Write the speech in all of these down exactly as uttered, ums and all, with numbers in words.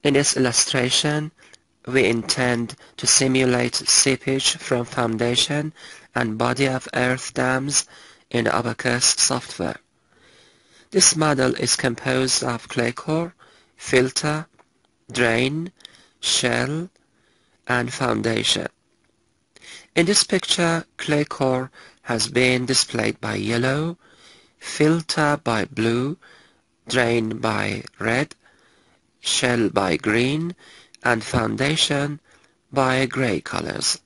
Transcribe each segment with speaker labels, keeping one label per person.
Speaker 1: In this illustration, we intend to simulate seepage from foundation and body of earth dams in the Abaqus software. This model is composed of clay core, filter, drain, shell, and foundation. In this picture, clay core has been displayed by yellow, filter by blue, drain by red, shell by green, and foundation by gray colors.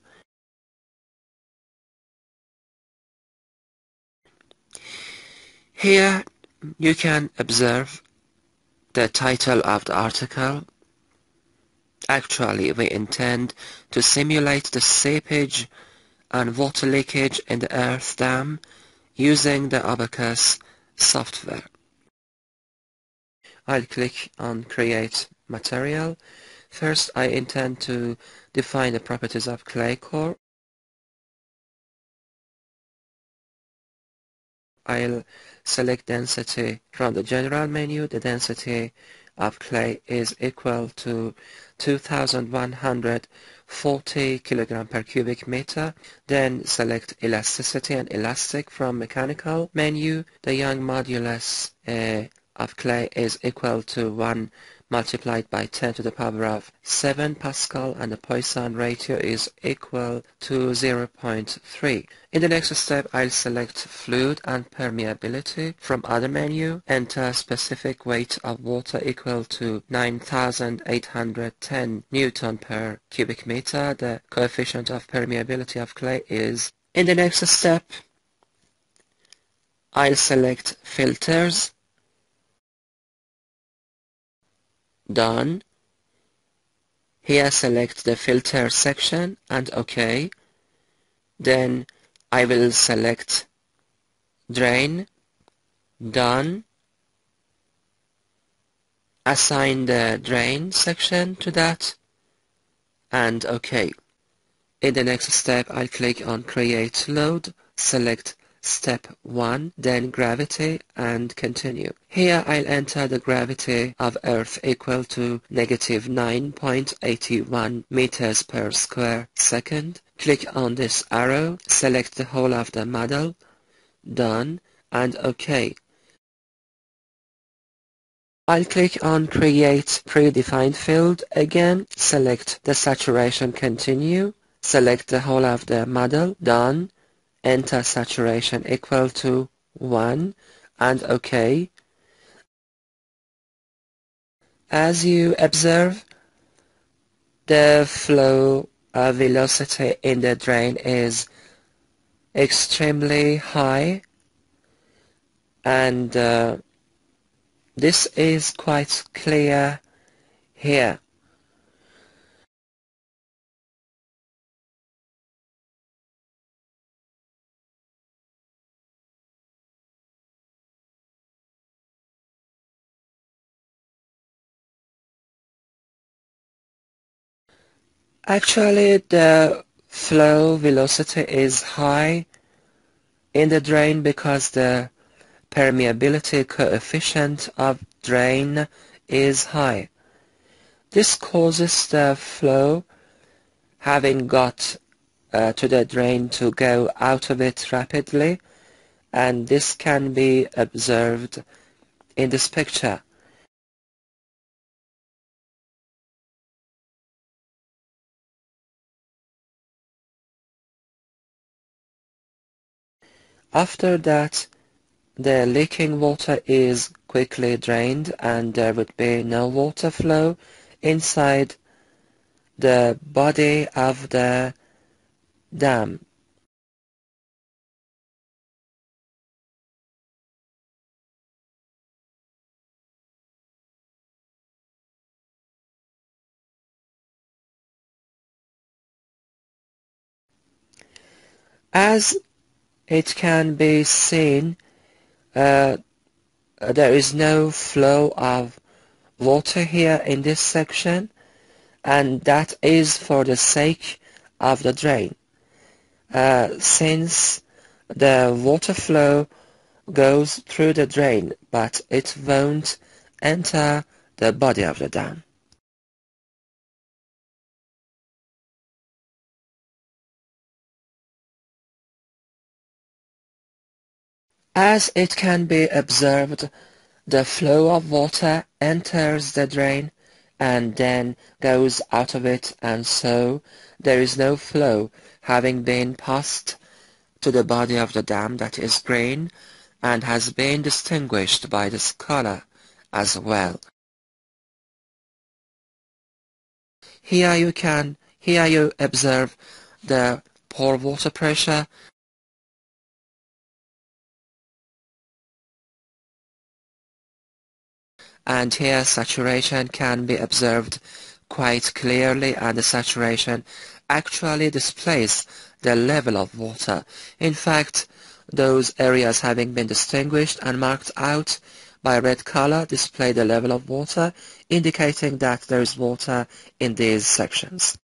Speaker 1: Here you can observe the title of the article. Actually, we intend to simulate the seepage and water leakage in the earth dam using the Abaqus software. I'll click on Create Material. First, I intend to define the properties of clay core. I'll select density from the general menu. The density of clay is equal to two thousand one hundred forty kilograms per cubic meter. Then select elasticity and elastic from mechanical menu. The Young modulus uh, of clay is equal to one multiplied by ten to the power of seven Pascal, and the Poisson ratio is equal to zero point three. In the next step, I'll select fluid and permeability from other menu. Enter specific weight of water equal to nine thousand eight hundred ten Newton per cubic meter. The coefficient of permeability of clay is. In the next step, I'll select filters. Done. Here select the filter section and OK. Then I will select drain. Done. Assign the drain section to that and OK. In the next step, I'll click on Create Load, select Step one, then Gravity, and Continue. Here I'll enter the gravity of Earth equal to negative nine point eight one meters per square second. Click on this arrow, select the whole of the model, Done, and OK. I'll click on Create Predefined Field again, select the saturation, Continue, select the whole of the model, Done, enter saturation equal to one, and OK. As you observe, the flow uh, velocity in the drain is extremely high, and uh, this is quite clear here. Actually, the flow velocity is high in the drain because the permeability coefficient of drain is high. This causes the flow having got uh, to the drain to go out of it rapidly, and this can be observed in this picture. After that, the leaking water is quickly drained and there would be no water flow inside the body of the dam. As it can be seen, uh, there is no flow of water here in this section, and that is for the sake of the drain. Uh, since the water flow goes through the drain, but it won't enter the body of the dam. As it can be observed, the flow of water enters the drain and then goes out of it, and so there is no flow having been passed to the body of the dam that is green and has been distinguished by this color as well. Here you can, here you observe the pore water pressure, and here saturation can be observed quite clearly, and the saturation actually displays the level of water. In fact, those areas having been distinguished and marked out by red color display the level of water, indicating that there is water in these sections.